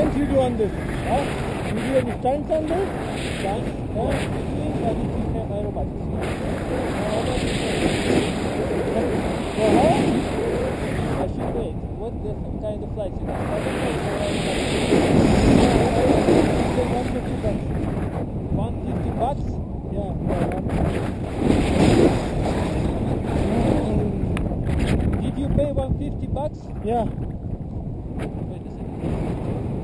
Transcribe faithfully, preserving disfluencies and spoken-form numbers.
stunts you do on this? Huh? You do any stunts on this? Stunts? Huh? Aerobatics. So how? I should wait. What the kind of flights you have? one fifty bucks. one fifty bucks? Yeah. Did you pay one fifty bucks? Yeah. Wait a second.